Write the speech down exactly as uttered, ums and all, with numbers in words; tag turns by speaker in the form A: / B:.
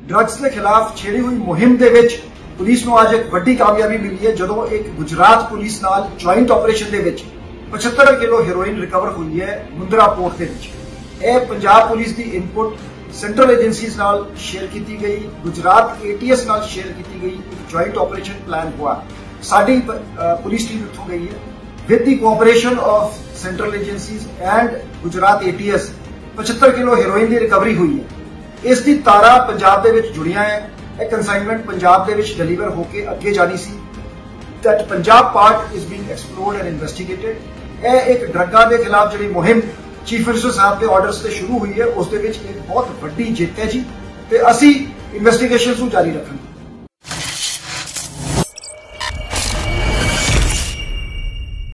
A: Drugs के खिलाफ छेड़ी हुई मुहिम दे विच पुलिस नूं अज एक वड्डी कामयाबी मिली है जदों एक गुजरात पुलिस नाल ज्वाइंट ऑपरेशन दे विच पचहत्तर किलो हेरोइन रिकवर हुई है मुंद्रा पोर्ट दे विच। यह पंजाब पुलिस की इनपुट सेंट्रल एजेंसीज नाल शेयर की गई, गुजरात एटीएस नाल शेयर की गई एक ज्वाइंट ऑपरेशन प्लान हुआ। साडी पुलिस टीम इत्थों गई है with the cooperation of central agencies and Gujarat ATS पचहत्तर किलो हेरोइन की रिकवरी हुई है। इसकी तारा पंजाब दे विच जुड़ियां है। यह कंसाइनमेंट पंजाब दे विच डिलीवर होकर अगे जानी सी। That Punjab part is being explored and investigated. यह एक ड्रगां के खिलाफ जी मुहिम चीफ मिनिस्टर साहब के ऑर्डर से शुरू हुई है, उस एक बहुत वड्डी जित है जी, ते असी इन्वेस्टिगेशन जारी रखेंगे।